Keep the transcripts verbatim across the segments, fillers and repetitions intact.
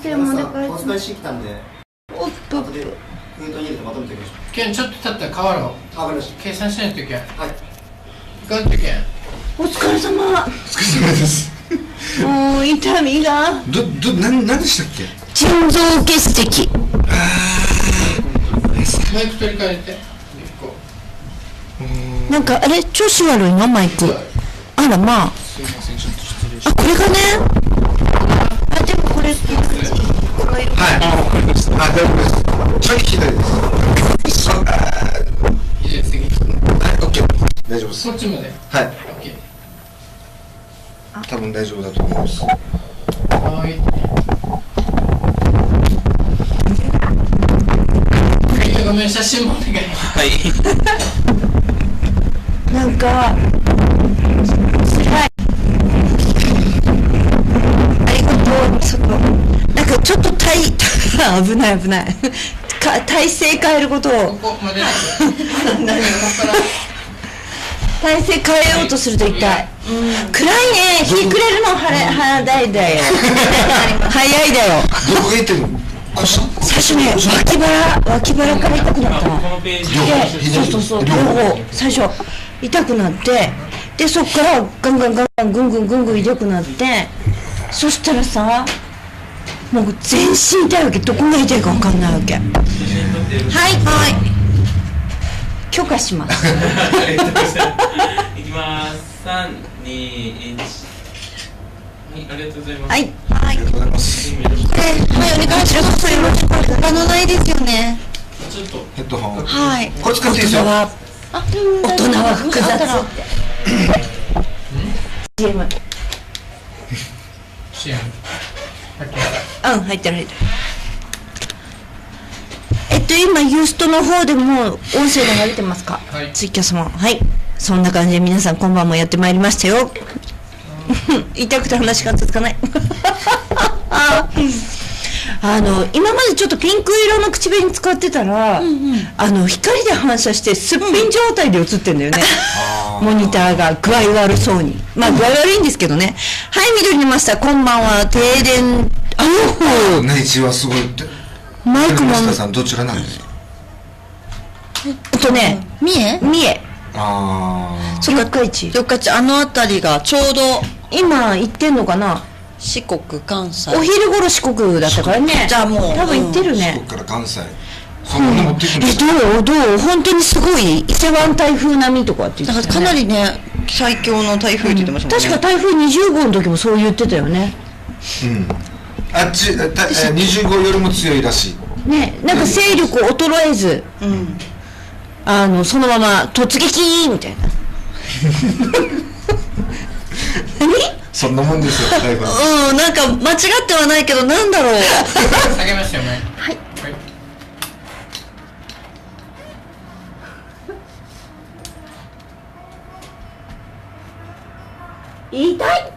生もでかい。 お疲れしてきたんで。 おっと。 封筒に入れてまとめておきましょう。 ケンちょっと経ったら変わろう。 あ、わかりました。 計算しないといけん。はい。 行かんといけん。 お疲れ様。お疲れ様です。 もう痛みが。 どど何何でしたっけ？ 腎臓結石。 あマイク取り替えて。 なんかあれ調子悪いのマイク。あらまあ。 すいませんちょっと失礼しあこれがね。あでもこれ。はい。 あわかりました。あ大丈夫です。ちょい左です。 いいです。 はいオッケー大丈夫です。 こっちまで。 はい。 オッケー。 多分大丈夫だと思います。 はい。ごめん写真もお願い。はい。 なんか辛い。ありがとう。ちょっとなんかちょっと体危ない危ないか体勢変えることをここまで。 体勢変えようとすると痛い。暗いね。日暮れるの早いだよ。早いだよ。 どこが痛いの？腰？ 最初ね脇腹脇腹から痛くなった。でそうそうそう両方最初痛くなってでそっからガンガンガンガンぐんぐんぐんぐん痛くなってそしたらさもう全身痛いわけ。どこが痛いか分かんないわけ。はいはい許可します。 いきます。さん、に、いち。はい、ありがとうございます。 はいはい。 ありがとうございます。 これはいお願いします。よろしく他のないですよね。 ちょっとヘッドホン。 はい。 これ使っていいですよ。 大人は複雑って。シーエム。 シーエム。 うん入ってる入ってる。えっと今ユーストの方でも音声流れてますか？ はい。 ツイキャスもはいそんな感じで皆さん今晩もやってまいりましたよ。痛くて話が続かない。あの今までちょっとピンク色の口紅使ってたら、うんうん、あの光で反射してすっぴん状態で映ってんだよね、うん、モニターが具合悪そうに。まあ具合悪いんですけどね。はい緑にました。こんばんは。停電あの内地はすごいってマイクもマスターさんどちらなんですか？ えっとね三重三重ああ四日市四日市あの辺りがちょうど今行ってんのかな。 四国関西お昼頃四国だったからね。 じゃあもう多分行ってるね。 四国から関西そんなの持っていくんですか？ えどうどう本当にすごい伊勢湾台風並みとかって言ってた、ね、 だからかなりね最強の台風って言ってましたもんね、 うん、確か台風にじゅうごの時もそう言ってたよね。 うんあっちたにじゅうごよりも強いらしいね。なんか勢力衰えず、うん、あのそのまま突撃みたいな。何？ そんなもんですよ台風。 うんなんか間違ってはないけどなんだろう。 下げましたよね。 はい。痛い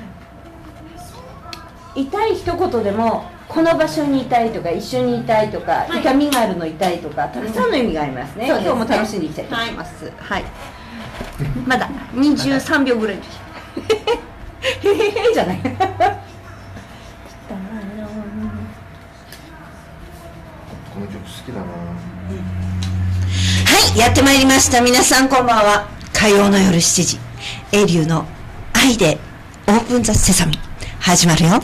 痛い一言でもこの場所にいたいとか一緒にいたいとか、はい、痛みがあるの痛いとかたくさんの意味がありますね、うん、今日も楽しんでいきたいと思います。はい、はい、まだにじゅうさんびょうぐらいです。へへへじゃない。はいこの曲好きだな、うん、 はいやってまいりました。皆さんこんばんは。火曜の夜しちじエリューの愛でオープンザセサミ始まるよ。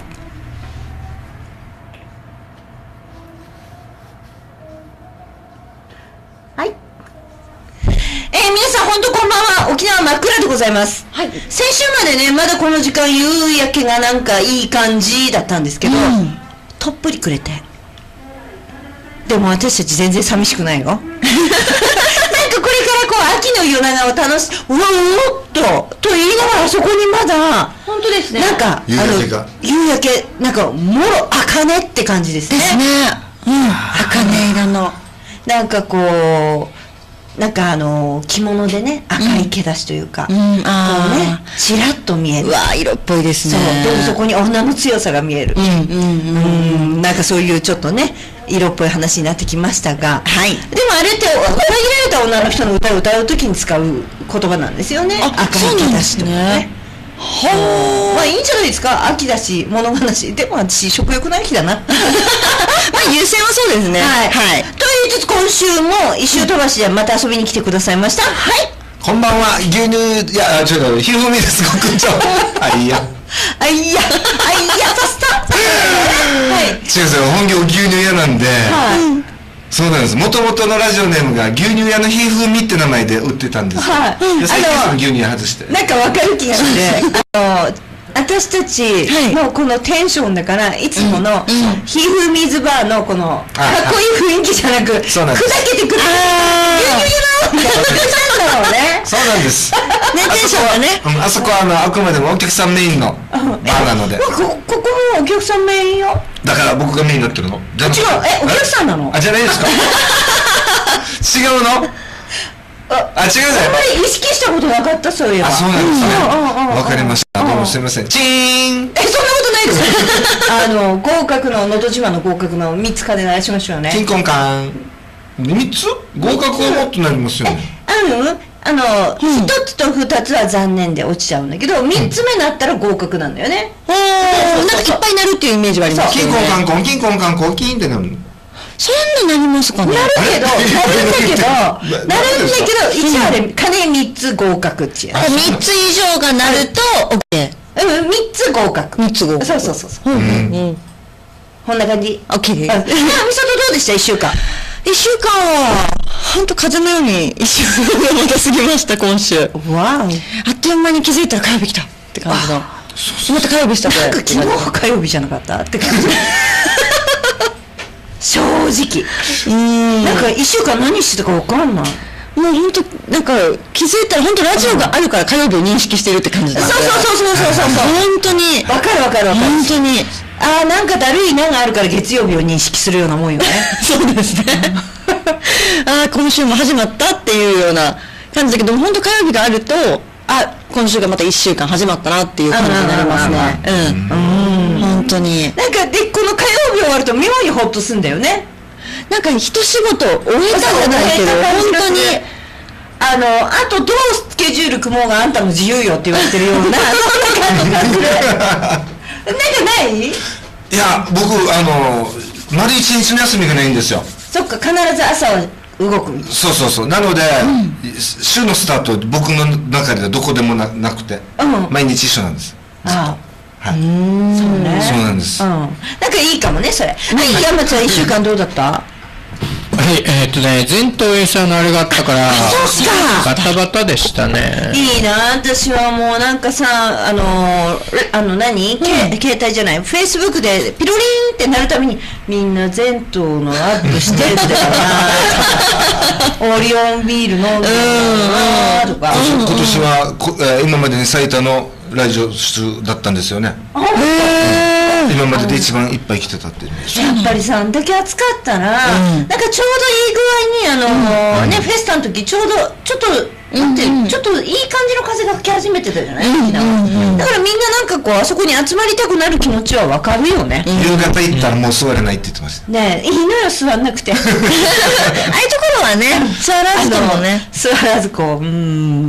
はい、えー、皆さん本当こんばんは。沖縄真っ暗でございます、はい、先週までねまだこの時間夕焼けがなんかいい感じだったんですけど、うん、とっぷりくれてでも私たち全然寂しくないよ。なんかこれからこう秋の夜長を楽しうわおっとと言いながらそこにまだ本当ですねなんか夕焼けが夕焼けなんかもろ茜って感じですね。 ですね。うん茜色のなんかこうなんかあの着物でね赤い毛出しというか、うん、こうねちらっと見える。 うわ色っぽいですね。 そうでもそこに女の強さが見える。うんうんうんうんなんかそういうちょっとね色っぽい話になってきましたが、はい、でもあれって裏切られた女の人の歌を歌う時に使う言葉なんですよね。 あ赤い毛出しとかね。 はまあいいんじゃないですか、秋だし物話でも私食欲の秋だなまあ優先はそうですね。 はい、 はい。 と言いつつ今週も一周飛ばしでまた遊びに来てくださいました。はい、 こんばんは、牛乳、いや、ちょっと、ひふみです、ごくんちょ。あ、いいや。 あいやあいやさせたはい違うんですよ、本業牛乳屋なんで、 はい、 そうなんです。もともとのラジオネームが牛乳屋のひふみって名前で売ってたんですよ。 はい、 で最近そのあの牛乳屋外して。 なんかわかる気がしてあの私たちのこのテンションだからいつものひふみずバーのこのかっこいい雰囲気じゃなく砕けてくる牛乳屋のみたいな感じなんだろうね。 そうなんです。 ね、テンションがね。 うん、あそこはあのあくまでもお客さんメインのバーなので。 こここもお客さんメインよ。 だから僕がメインになってるの。じゃなくて違う、えお客さんなの？ あ、じゃないですか。違うの？あ、違うじゃない。 あんまり意識したことなかった、そういえば。 あ、そうなんですね。わかりました。 うんどうもすみません。チーン。 え、そんなことないですあの合格ののど自慢の合格のみっつ鐘鳴らしましょうね。 金婚館。みっつ？合格はもっとなりますよね。 あのあのひとつとふたつは残念で落ちちゃうんだけど、みっつめになったら合格なんだよね。 おー、なんかいっぱいなるっていうイメージはありますよね。 金婚観光、金婚観光、金ってなるの。 そんななりますかね。 なるけど、なるんだけど、なるんだけど、一応あれ、鐘みっつ合格っていう。 みっつ以上がなると OK。 うん、みっつ合格。 みっつ合格。 そうそうそうそう。 うんうん。 こんな感じ。 OK です。 あ、みさとどうでしたいっしゅうかん。 いっしゅうかんはほんと風のようにいっしゅうかんがまた過ぎました。今週わお。 あっという間に気づいたら火曜日来たって感じの。また火曜日したこれ。 なんか昨日火曜日じゃなかったって感じ。正直。 うん。 なんかいっしゅうかん何してたかわかんない。 もうほんとなんか気づいたらほんとラジオがあるから火曜日を認識してるって感じだ。 そうそうそうそうそうそう。 本当に。 わかるわかるわかる。 本当に。 ああ、なんかだるいながあるから月曜日を認識するようなもんよね。 そうですね。ああ、今週も始まったっていうような感じだけど、本当火曜日があると、あ、今週がまたいっしゅうかん始まったなっていう感じになりますね。うん。本当に。 なんかで、この火曜日終わると妙にホッとすんだよね。 なんか一仕事終えたじゃないけど、本当に。 あの、あとどうスケジュール組もうがあんたの自由よって言われてるような、そんな感じがする。なんかない？ いや、僕、あの、丸一日の休みがないんですよ。 そっか、必ず朝は動く。 そうそうそう。なので、週のスタート、僕の中ではどこでも な, なくて、 うん、 毎日一緒なんです。 ああ、はい。 そうね。 そうなんです。 うん。なんかいいかもね、それ。はい、山ちゃんいっしゅうかんどうだった？ はい、えー、っとね、前頭影響のあれがあったから、 そうかバタバタでしたね。 いいな、私はもうなんかさ、あのー、あの何、うん、け携帯じゃない、フェイスブックでピロリンってなるために、みんな前頭のアップしてるってからオリオンビール飲んでるなとか。 今年はこ、えー、今までに最多のラジオ出だったんですよね。へー。今までで一番いっぱい来てたっていう。 やっぱりさ、あんだけ暑かったら、うん、なんかちょうどいい具合にあのーうん、ね、フェスタの時ちょうどちょっと待って、うんうん、ちょっといい感じの風が吹き始めてたじゃない、沖縄、うんうんうん、だからみんななんかこうあそこに集まりたくなる気持ちはわかるよね、 うん、夕方行ったらもう座れないって言ってました、 ねえ、いいのよ座んなくてああいうところはね、座らずともね、 座らずこううーん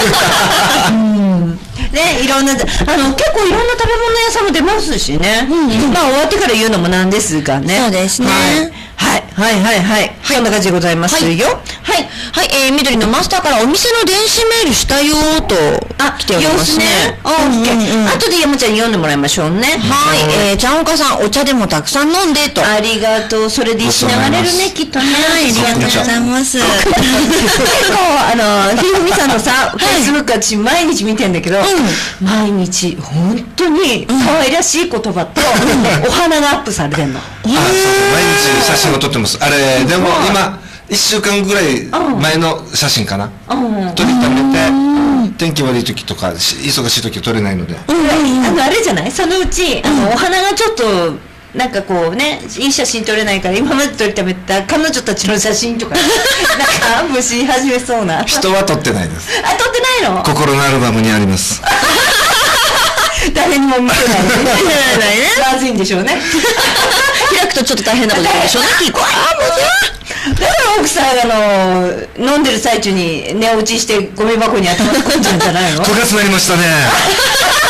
ね、いろんなあの結構いろんな食べ物屋さんも出ますしね、うんうん、まあ終わってから言うのもなんですがね。 そうですね、 はい、はいはいはいはい、はい、そんな感じでございますよ。はいはいはい、えー、緑のマスターからお店の電子メールしたよーと来ておりますね。 あ、オッケー。後で山ちゃんに読んでもらいましょうね。 はい、えー、ちゃんおかさんお茶でもたくさん飲んでと。 ありがとう。それで石流れるねきっとね。 はい、ありがとうございます。結構あのひふみさんのさ、フェイスブック私毎日見てんだけど、毎日本当に可愛らしい言葉とお花がアップされてんの。 あ、そうそう、毎日写真を撮ってます。あれでも今いっしゅうかんぐらい前の写真かな、撮りためて天気悪い時とか忙しい時は撮れないので、 あのあれじゃない、そのうちあのお花がちょっとなんかこうね、いい写真撮れないから今まで撮りためた彼女たちの写真とかなんかアップし始めそうな。 人は撮ってないです。 あ、撮ってないの？ 心のアルバムにあります。 誰にも見せない。まずいんでしょうね。 開くとちょっと大変なことになるでしょうね。きっと。 だから奥さんあの飲んでる最中に寝落ちしてゴミ箱に頭突っ込んじゃうんじゃないの？ ごがつになりましたね。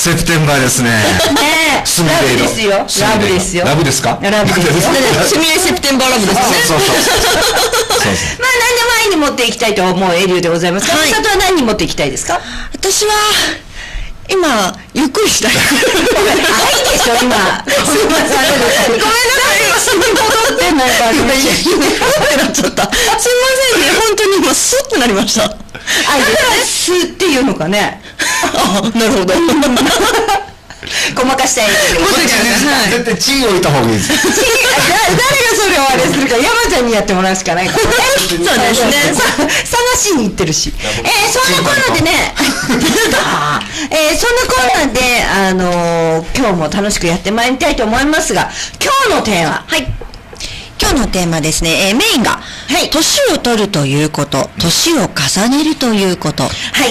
セプテンバーですね。 ねえ、 スミレイのラブですよ。ラブですよ。 ラブですか？ ラブですよ。 スミレセプテンバーラブですね。 そうそうそう。そうそう。 まあ何でも愛に持っていきたいと思うエリューでございますが、 はい美里は何に持っていきたいですか？ 私は今ゆっくりしたい。 愛でしょ今。すいません。ごめんなさい。死に戻ってんのよ。 いやいや、ってなっちゃった。すいませんね、本当に今スッてなりました。 愛ですね。すっていうのかね。 あ、なるほど。 ごまかしたい。 絶対チー置いた方がいいです。 誰がそれをあれするか、山ちゃんにやってもらうしかないからね。 そうですね。 探しに行ってるし。えー、そんなコーナーでね、えー、そんなコーナーで、あのー、今日も楽しくやってまいりたいと思いますが、今日のテーマ。 はい。今日のテーマですね、えー、メインが、はい、年を取るということ、年を重ねるということ。 はい、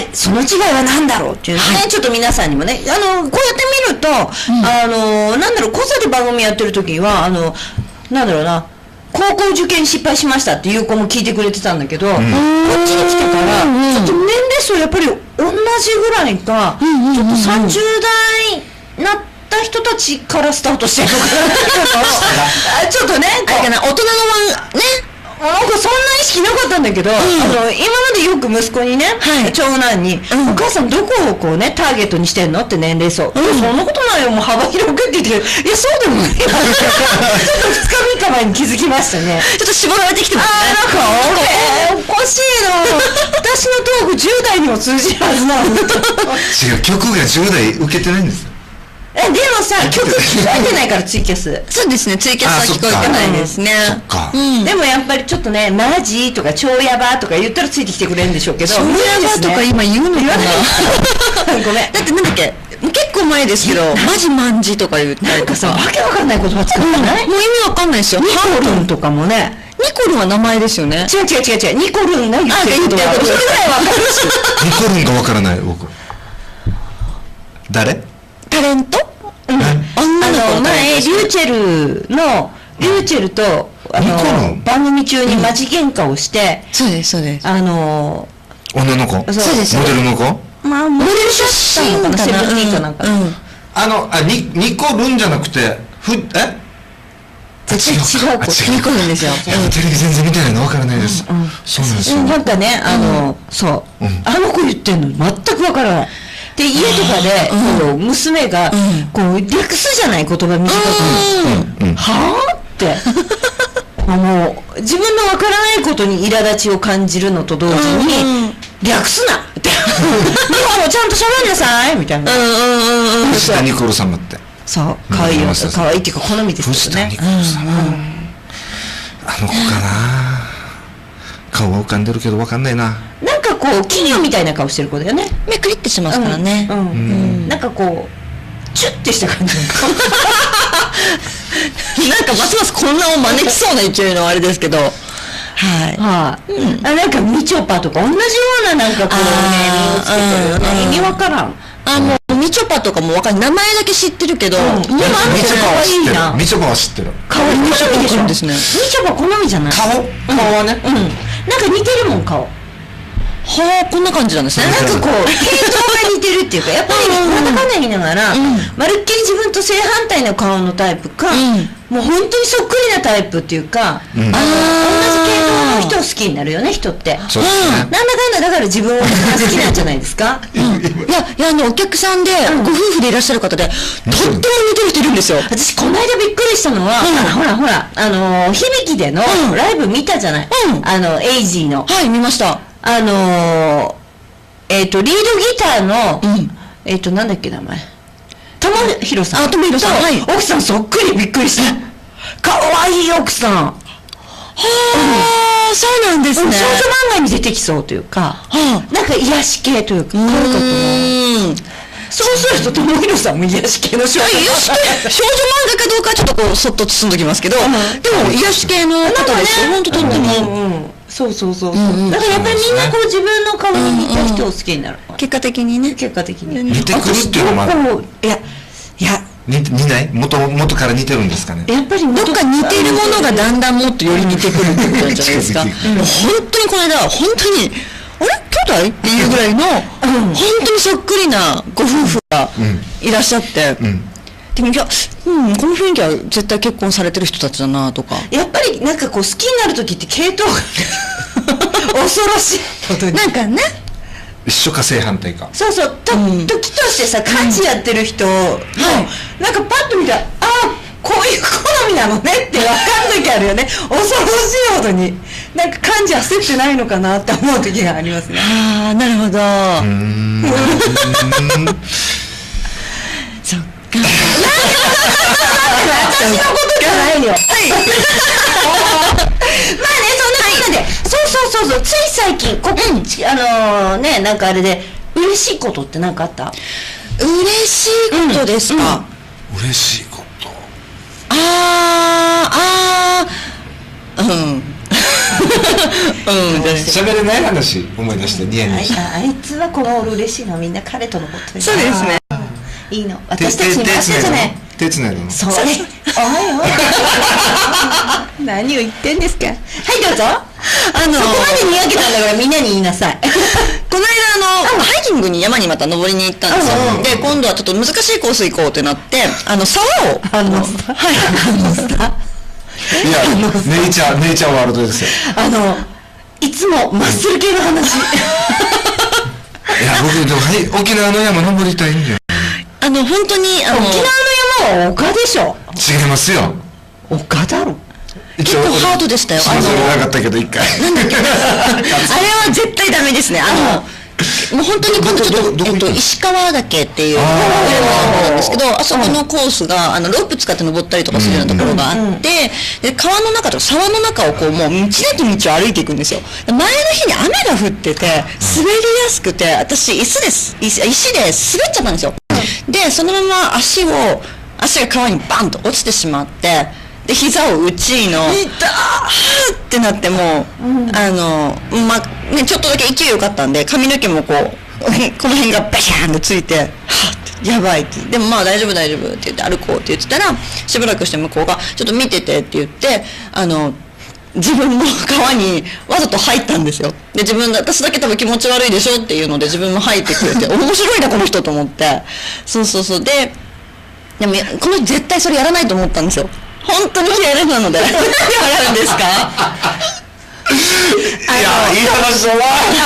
その違いは何だろうっていうね、はい、ちょっと皆さんにもね、あの、こうやって見ると、うん、あの、なんだろう、子育て番組やってる時は、あの、なんだろうな、高校受験失敗しましたっていう子も聞いてくれてたんだけど、うん、こっちに来てから、うん、ちょっと年齢層やっぱり同じぐらいか、うん、ちょっとさんじゅう代なってた人たちからスタートしてるのかなちょっとね、 あれかな、大人のワンね、 なんかそんな意識なかったんだけど、うん、あの今までよく息子にね、はい、長男に、うん、お母さんどこをこうねターゲットにしてんのって年齢層、うん、そんなことないよ、もう幅広くって言って、いやそうでもないちょっとふつかみっかまえに気づきましたね。 ちょっと絞られてきてますね。 あー、なんかおかしいな私のトークじゅう代にも通じるはずなのに違う、曲がじゅう代受けてないんですよ。 え、でもさ、曲聞こえてないからツイキャス。 そうですね、ツイキャスは聞こえてないですね。 そっか。 うん、でもやっぱりちょっとね、マジとか超ヤバとか言ったらついてきてくれるんでしょうけど。 超ヤバとか今言うのかなごめん。 だってなんだっけ、結構前ですけど、マジマンジとか言ったりとかさ、 わけわかんない言葉使ってない、 うん、もう意味わかんないですよ。 ニコルンとかもね。 ニコルンは名前ですよね。 違う違う違う違う、ニコルンが言ってることはそれぐらいわかるし。 ニコルンがわからない、僕。誰？ タレント？ うん、あの前リューチェルのリューチェルとあの番組中にマジ喧嘩をして、 そうですそうです。 あの女の子、 そうです、 モデルの子、 まあモデルシャッターのかな、セブンティーンかなんか、 あのあにニコルンじゃなくてふえ絶対違う子、 ニコルンですよ。 テレビ全然見てないのわからないです。そうなんですよ。 なんかね、あのそうあの子言ってんの全くわからない。で家とかでこう娘がこう略すじゃない言葉短く、はぁってもう自分のわからないことに苛立ちを感じるのと同時に略すなって日本もちゃんと喋りなさいみたいな。 藤田ニコル様って、 そう可愛いよ、可愛いっていうか好みですけどね。 藤田ニコル様、あの子かな、顔は浮かんでるけどわかんないな。 なんかこう企業みたいな顔してる子だよね。 目クリってしますからね。 うんうんうん、なんかこうチュッてした感じの顔なんかますます混乱を招きそうな勢いのあれですけど、はいはい、うん、あ、なんかみちょぱとか同じようななんかこうね、身をつけてるね、意味わからん。 あ、もうみちょぱとかもわかんない、名前だけ知ってるけど、でもあの子可愛いな。 みちょぱは知ってる。 顔好みでしょ。みちょぱ好みじゃない。 顔顔はね、 うん、なんか似てるもん顔。 はあ、こんな感じなんですね。 なんかこう形状が似てるっていうか、やっぱりなんだかんだ言いながら、うん、まるっきり自分と正反対の顔のタイプか、うん、もう本当にそっくりなタイプっていうか、うん、あの同じ系統の人を好きになるよね、人って。 そうですね。 なんだかんだだから自分が好きなんじゃないですか。 うん、いやいや、あのお客さんで、うん、ご夫婦でいらっしゃる方で、とっても似てる人いるんですよ。 私この間びっくりしたのは、うん、ほらほらあの響きでのライブ見たじゃない。うん、あのエイジーの。 はい、見ました。 あのー。えっと、リードギターの、うん、えっと、なんだっけ名前。玉広さん。 あ、玉広さん。はい。 奥さんそっくりびっくりした。かわいい奥さん。はあ、そうなんですね。 少女漫画に出てきそうというか、はあ、なんか癒し系というか、可愛かったな。そうすると、玉広さんも癒し系の少女漫画。 少女漫画かどうかはちょっとこう、そっと包んどきますけど、でも癒し系の方ですよ。ほんととっても。 そうそうそうそう、うんうん、だからやっぱりみんなこう自分の顔に似た人を好きになる、 うんうん、結果的にね、 結果的に似てくるっていうのもある。 いやいや似似ない元元から似てるんですかね。 やっぱりどっか似てるものがだんだんもっとより似てくるってことなんじゃないですか。うん、本当にこの間本当にあれ京体っていうぐらいの、本当にそっくりなご夫婦がいらっしゃって、うん、でもいや、うん、この雰囲気は絶対結婚されてる人たちだなとか。 やっぱりなんかこう好きになる時って系統が恐ろしいことになんかね、 一緒か正反対か。 そうそう、と、うん、時としてさ、家事やってる人の、うん、なんかパッと見たら、ああこういう好みなのねって分かんなきゃあるよね。恐ろしいほどになんか感じ焦ってないのかなって思う時がありますね。 ああ、なるほど。うーんそっか。 私のことじゃないよ。はい。まあね、そんなことで、そうそうそうそう、つい最近ここ、うん、あのー、ね、なんかあれで嬉しいことって何かあった？ 嬉しいことですか？ うんうん、嬉しいこと。 あーあーうん。うん。 喋れない話思い出してニヤニヤして。 あ, あいつはこの嬉しいのはみんな彼とのことです。 そうですね。 いいの。私たちに回してじゃない。 手つないだの。 そうね。おいおい。何を言ってんですか。はい、どうぞ。あのー、そこまでにやけたんだからみんなに言いなさい。 この間あのハイキングに山にまた登りに行ったんですよ。で今度はちょっと難しいコース行こうってなって、あの沢をあのはいあのさ。 いやネイチャーネイチャーワールドですよ。 あのいつもマッスル系の話。いや僕でもはい沖縄の山登りたいんだよ。 あの本当にあの沖縄の山は丘でしょ。 違いますよ。 丘だろ。 結構ハードでしたよ。 あのそれなかったけど一回。 なんだっけ。あれは絶対ダメですね。あの。もう本当に今度ちょっと、えっと、石川岳っていう山なんですけど、あそこのコースがあのロープ使って登ったりとかするようなところがあって、で川の中とか沢の中をこうもう道なき道を歩いていくんですよ。前の日に雨が降ってて滑りやすくて、私椅子です石で滑っちゃったんですよ。でそのまま足を足が川にバンと落ちてしまって、で膝を打ちの痛ーってなってもう、うん、あのまあねちょっとだけ勢いよかったんで髪の毛もこうこの辺がバシャーンとついてはっやばいって、でもまあ大丈夫大丈夫って言って歩こうって言ってたら、しばらくして向こうがちょっと見ててって言ってあの自分の川にわざと入ったんですよ。で自分私だけ多分気持ち悪いでしょっていうので自分も入ってくれて面白いなこの人と思って、そうそうそう、ででもこの人絶対それやらないと思ったんですよ。本当に嫌いなので何で笑うんですか。 いやいい話だわ。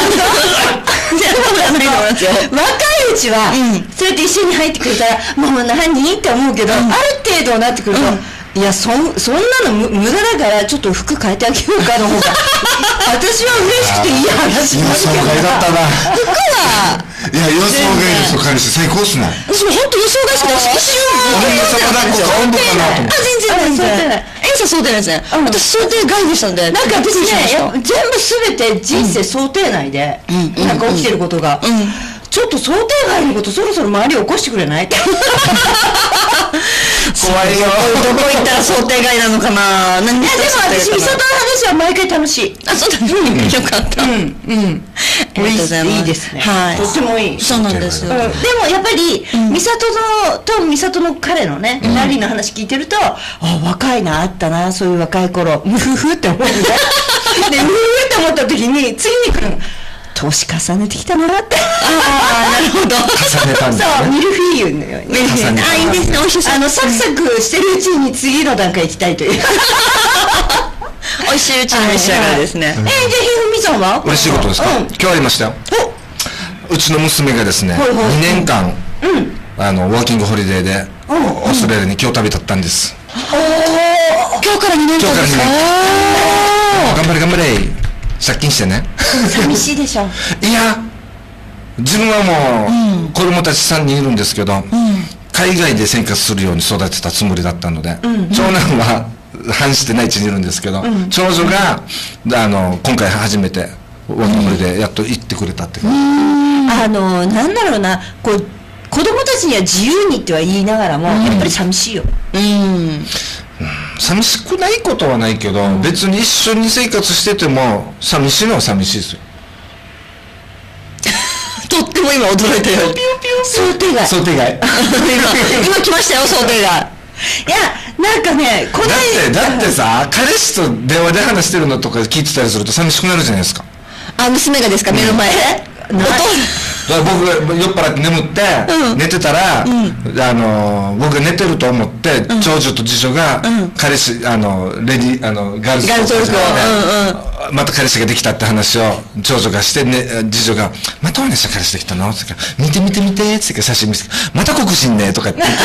若いうちは、うん、そうやって一緒に入ってくれたらもう何って思うけど、うん、ある程度なってくると、うん、いや そ, そんなの無駄だからちょっと服変えてあげようかの方が私は嬉しくていい話なんですけど。予想外だったな。 服はいや予想外の人からして最高っすね。 私も本当予想外ですけど、 俺の様だっこか温度かなと思って。 あ全然全然。エイさん想定ないですね。私想定外でしたんで。 なんか私ね全部すべて人生想定内でなんか起きてることが。ちょっと想定外のことそろそろ周り起こしてくれない？怖いよ。 どこ行ったら想定外なのかな。 いやでも私美里の話は毎回楽しい。 あ、そうだね。よかった。うんうん。 ありがとうございます。いいですね。はい。とてもいい。 そうなんですよ。でもやっぱり美里のと美里の彼のねラリーの話聞いてると、あ若いなあったなそういう若い頃ムフフって思うね。でムフフって思った時に次に来る。年重ねてきたなって。 ああ、なるほど。 重ねたんだね。そう、ミルフィーユのように。 ミルフィーユ。あ、いいですね、おいしそう。 あの、サクサクしてるうちに次の段階行きたいという。 美味しいうちに召し上がるですね。 えー、じゃあ、ひふみさんは嬉しいことですか？今日ありましたよ。うちの娘がですね、にねんかん、あの、ワーキングホリデーで、オーストラリアに今日旅立ったんです。 今日からにねんかんですか？ 頑張れ頑張れ。借金してね。 寂しいでしょ。 いや自分はもう子供たちさんにんいるんですけど、うん、海外で生活するように育てたつもりだったので、うん、長男は反してない地にいるんですけど、うん、長女があの今回初めてワーキングホリデーやっと行ってくれたって感じ。 あのなんだろうな、こう子供たちには自由にっては言いながらも、うん、やっぱり寂しいよ。うん。 寂しくないことはないけど、うん、別に一緒に生活してても寂しいのは寂しいですよ。 とっても今驚いたよ。 想定外。 想定外。 今今来ましたよ想定外。いやなんかねこのだってだってさ彼氏と電話で話してるのとか聞いてたりすると寂しくなるじゃないですか。 あ娘がですか、目の前で。 ないだから僕が酔っ払って眠って、寝てたら、あの僕が寝てると思って、長女と次女が、彼氏あのレディあのガールズトークをまた彼氏ができたって話を長女がして、ね、次女が「またお姉さん彼氏できたの?」って言うから「見て見て見て」って写真見せて「また黒人ね」とかって言って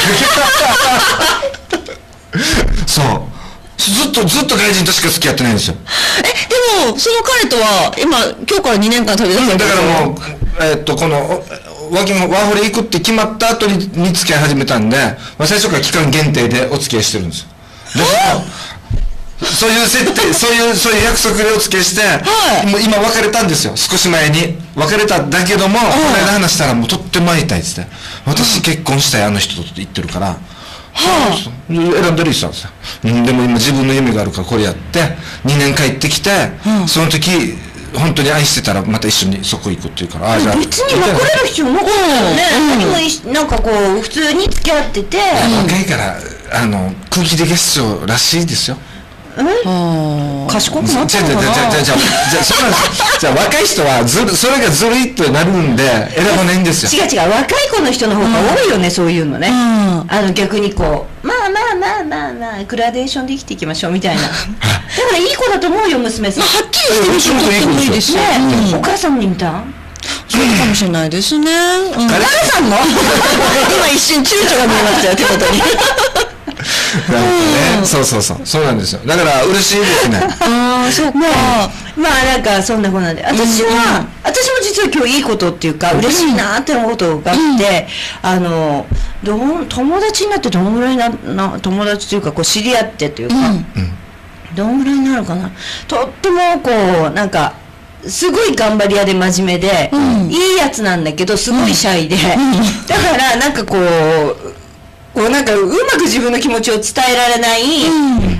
そうずっとずっと外人としか付き合ってないんですよ。 えでもその彼とは今今日からにねんかん旅立ってる、 だからもうえー、っとこのワーワーホリ行くって決まった後にに付き合い始めたんで、まあ、最初から期間限定でお付き合いしてるんですよ。でそういう設定そういうそういう約束でお付き合いして、はい、もう今別れたんですよ。少し前に別れたんだけども、この間話したらもうとっても会いたいっつって、私結婚したいあの人と言ってるから、はあ、選んでる人なんですよ、うん、でも今自分の夢があるからこれやってにねん帰ってきて、うん、その時本当に愛してたらまた一緒にそこ行くっていうから、あじゃあ別に別れる必要なかったよね、うん、なんかこう普通に付き合ってて、 若いからあの空気で月賞らしいですよ。 え賢くなったのかな。じゃあじゃあじゃあじゃあじゃあそうなんですよ。じゃあ若い人はずるそれがずるいってなるんで選ばないんですよ。 違う違う、若い子の人の方が多いよね、うん、そういうのね、うん、あの逆にこうまあまあまあまあまあグラデーションで生きていきましょうみたいなだからいい子だと思うよ娘さん、まあ、はっきりしてる人とってもいいですね、うん、お母さんに見たそうかもしれないですね、うん、 誰さんの今一瞬躊躇が見えましたよ手元になんかね、そうそうそうそうなんですよ。だから嬉しいですね。 ああそうか、ね、まあなんかそんなことなんで、私は、うん、私も実は今日いいことっていうか、うん、嬉しいなって思うことがあって、うん、あのど友達になってどのぐらいなな友達というかこう知り合ってというか、うん、どのぐらいになるかな、とってもこうなんかすごい頑張り屋で真面目で、うん、いいやつなんだけどすごいシャイで、うん、だからなんかこうこうなんかうまく自分の気持ちを伝えられない、うん、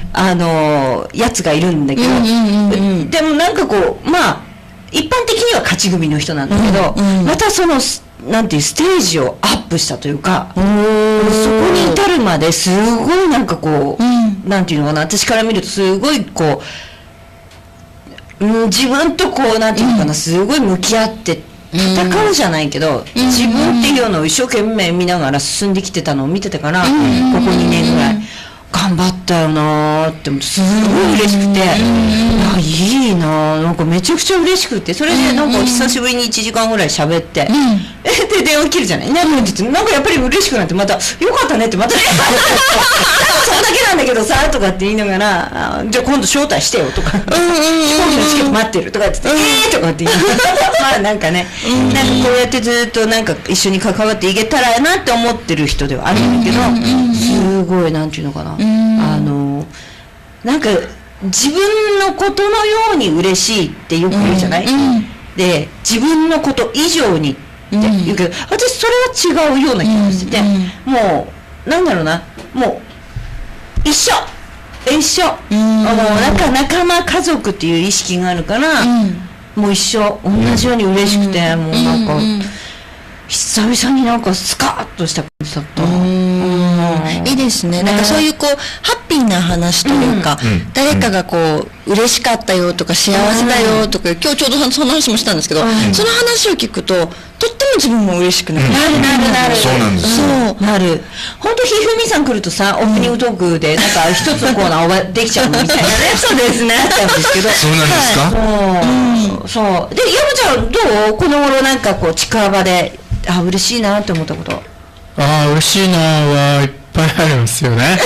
あのやつがいるんだけど、うんうんうんうん、でもなんかこうまあ一般的には勝ち組の人なんだけど、うんうん、またそのなんていうステージをアップしたというか、そこに至るまですごいなんかこう、うん、なんていうのかな、私から見るとすごいこう、うん、自分とこうなんていうのかな、すごい向き合って戦うじゃないけど、うん、自分っていうのを一生懸命見ながら進んできてたのを見てたから、うん、ここにねんぐらい頑張ったよなーってすごい嬉しくて、うん、あいいなー、なんかめちゃくちゃ嬉しくて、それでなんか久しぶりにいちじかんぐらい喋って、うん、で電話切るじゃない、なんかなんかやっぱり嬉しくなって、またよかったねってまたねそんだけなんだけどさとかって言いながら、あじゃあ今度招待してよとか、飛行機のチケット待ってるとかって言って、えーとかって言いながらまあなんかね、なんかこうやってずっとなんか一緒に関わっていけたらなって思ってる人ではあるんだけど、すごいなんていうのかな、あのなんか自分のことのように嬉しいってよく言うじゃない、うんうん、で自分のこと以上にって言うけど、うん、私それは違うような気がしてて、うん、もうなんだろうな、もう一緒一緒、うん、もうなんか仲間家族っていう意識があるから、うん、もう一緒同じように嬉しくて、うん、もうなんか、うん、久々になんかスカッとした感じだった。 いいですね。なんかそういうこうハッピーな話というか、うん、誰かがこう嬉しかったよとか幸せだよとか、今日ちょうどその話もしたんですけど、うん、その話を聞くととっても自分も嬉しくなる、うん、 なるなるなる、 そうなんです、 そうなる。本当ひふみさん来るとさ、オープニングトークでなんか一つのコーナーできちゃうみたいなねそうですねあったんですけど、 そうなんですか、 はい、そう、うん、そうで、山ちゃんどう、この頃なんかこう近場であ嬉しいなって思ったこと。 ああ嬉しいなはいっぱいありますよね。いやいやいや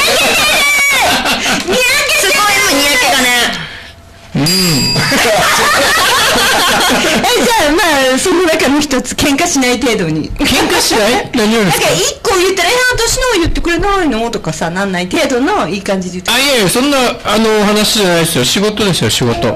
にやけすごいもにやけがね。うん。えじゃあまあその中の一つ喧嘩しない程度に。 喧嘩しない？何をですか？ なんか一個言ったらえ私の言ってくれないのとかさなんない程度のいい感じで言って。 あいやいやそんなあの話じゃないですよ、仕事ですよ仕事。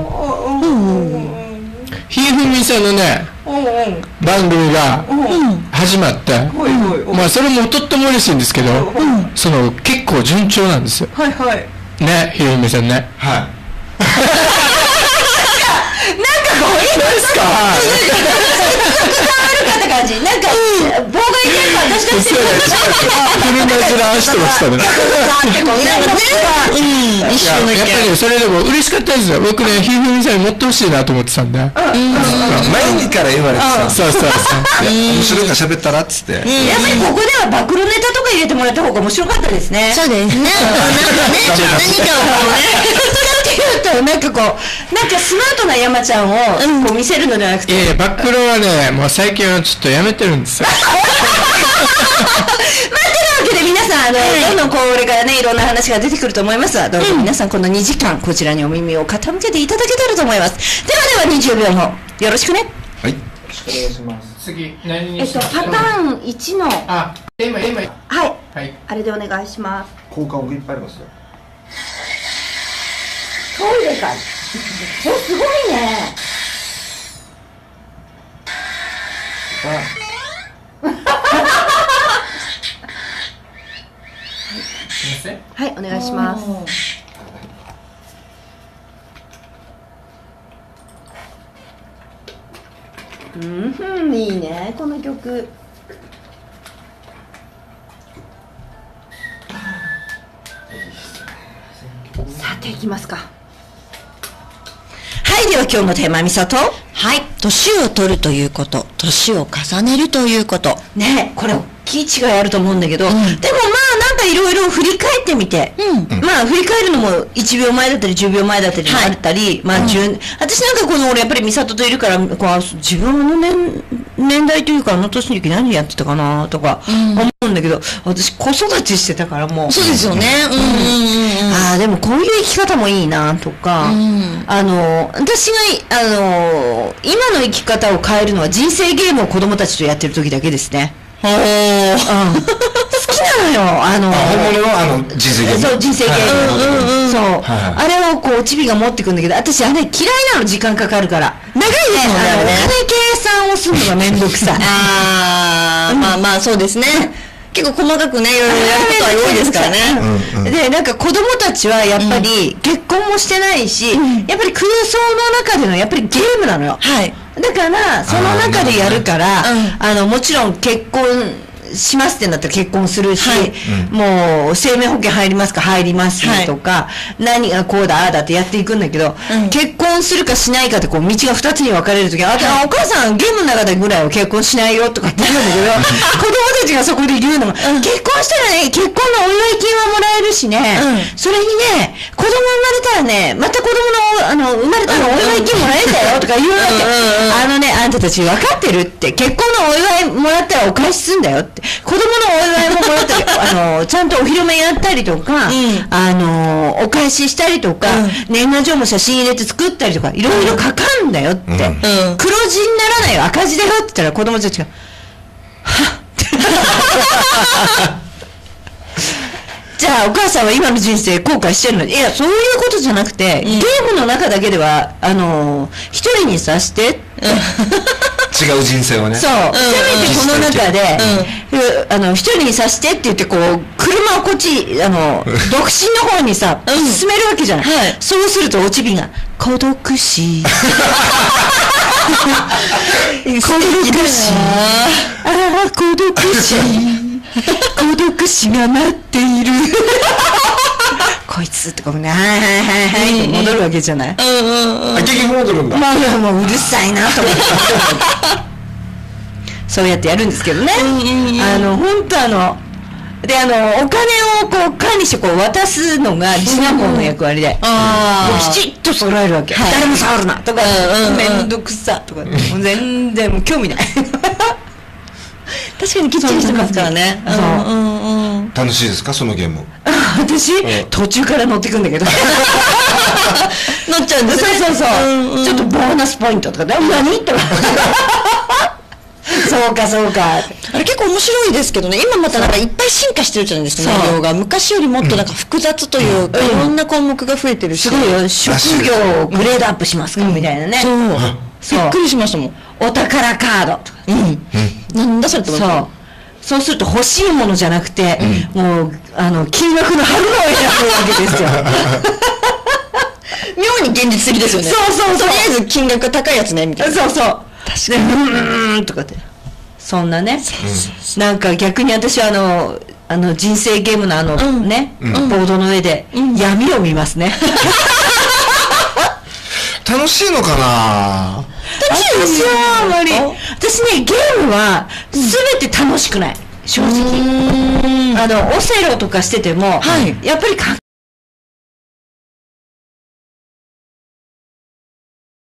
ひふみさんのね、番組が始まって、まあそれもとっても嬉しいんですけど、その結構順調なんですよ。 はいはい。 ね、ひふみさんね。 はい。なんかこういいですか。って感じ。なんか妨害電波私たちで。 車ずらしてましたね。やっぱりそれでも嬉しかったですよ。僕ねひふみさんに乗ってほしいなと思ってたんで。 前にから言われてさ、 そうそうそう。 面白いから喋ったらっつって。 やっぱりここでは暴露ネタとか入れてもらった方が面白かったですね。 そうですね。なんかね、何かをこうね。 っていうと、なんかこう、なんかスマートな山ちゃんをこう見せるのじゃなくて。 いやいや、暴露はね、もう最近はちょっとやめてるんですよ。 まあ、てなわけで皆さん、あの、どんどんこれからね、いろんな話が出てくると思いますが、どうぞ皆さんこのにじかん、こちらにお耳を傾けていただけたらと思います。ではではにじゅうびょうの方、よろしくね。 はい。 お願いします。次、何にえっと、パターンいちの、 あ、今、今。 はい、 はい。 あれでお願いします。 交換奥いっぱいありますよ。 トイレか。え、すごいね。 すみません。 はい、お願いします。うんふん、いいね、この曲。さて、いきますか。はい、では今日のテーマ、みさと。 はい。年を取るということ、年を重ねるということ。 ね、これ大きい違いあると思うんだけど、 んでもまあなんかいろいろ振り返ってみて、 うんまあ振り返るのもいちびょうまえだったりじゅうびょうまえだったりもあったり、まあじゅう、私なんかこの俺やっぱり美里といるからこう自分の年年代というかあの年の時何やってたかなとか思うんだけど、私子育てしてたからもうそうですよね。うんうんうんうん。 ああでもこういう生き方もいいなとか、 うんあの私があの今の生き方を変えるのは人生ゲームを子供たちとやってる時だけですね。 おー。 うん、好きなのよ、あのあ、本物のあの人生ゲーム。 そう、人生ゲーム。そう、 はいはいあれをこうチビが持ってくんだけど、私あれ嫌いなの、時間かかるから。長いですもんね。あのお金計算をするのがめんどくさい。 あー、まあまあそうですね。結構細かくね、いろいろやることは多いですからね。 うんうんで、なんか子供たちはやっぱり結婚もしてないし、やっぱり空想の中でのやっぱりゲームなのよ。 はい。 だから、その中でやるから、 あーなるほどねあの、もちろん結婚しますってなったら結婚するし、 はいもう、生命保険入りますか入りますとか、何がこうだ、ああだってやっていくんだけど、 うん結婚するかしないかってこう、道が二つに分かれるときは、あ、お母さんゲームの中でぐらいは結婚しないよとかって言うんだけど、子供たちがそこで言うのが、結婚したらね、結婚のお祝い金はもらえるしね、 うんそれにね、子供生まれたらね、また子供の、あの、生まれたらお祝い金もらえんだよとか言うわけ。 うんうんうんあのね、あんたたち分かってるって、結婚のお祝いもらったらお返しすんだよって。子供のお祝いももらったら、あの、ちゃんとお披露目やったりとか、 んあの、お返ししたりとか、年賀状も写真入れて作ったりとか、いろいろかかるんだよって。 うん黒字にならないよ、赤字だよって言ったら子供たちが、はっじゃあお母さんは今の人生後悔してるの？いや、そういうことじゃなくて、ゲームの中だけでは、あの、一人にさして、 違う人生をね。 そう、せめてこの中で、あの、一人にさしてって言って、こう、車をこっち、あの、独身の方にさ、進めるわけじゃない。 はいそうすると、おちびが、孤独死。孤独死。ああ、孤独死。孤独死が待っている。こいつってこうね、はいはいはいはいって戻るわけじゃない。 うんうんうん。 あ、結局戻るんだ。 まあもううるさいなと思って。そうやってやるんですけどね。あの、本当あの、で、あの、お金をこう管理してこう渡すのが次男坊の役割で。 あーもうきちっと揃えるわけ。 はい誰も触るなとか、 うんうんうんめんどくさとか、もう全然もう興味ない。確かにきっちりしてますからね。 うんうんうん。 楽しいですか、そのゲーム。 私、途中から乗ってくんだけど。 乗っちゃうんですね。 そうそうそう、 んうんちょっとボーナスポイントとかで、何とか。そうかそうか。 あれ結構面白いですけどね、今またなんかいっぱい進化してるじゃないですか、 そう内容が。昔よりもっとなんか複雑というか、 うんいろんな項目が増えてるし。 すごいよ、職業をグレードアップしますか、みたいなね。 そう。 そうびっくりしましたもん。 お宝カードとか。 うん。なんだそれって思ったそう。そうすると欲しいものじゃなくて、もう、あの、金額の春のを選ぶわけですよ。 妙に現実的ですよね。 そうそうそうとりあえず金額が高いやつね、みたいな。 そうそう。確かに。うーんとかって。そんなね。なんか逆に私はあの、あの人生ゲームのあのね、ボードの上で闇を見ますね。 楽しいのかな。 いですよ、あんまり。私ね、ゲームは、すべて楽しくない。正直。あの、オセロとかしてても、やっぱりか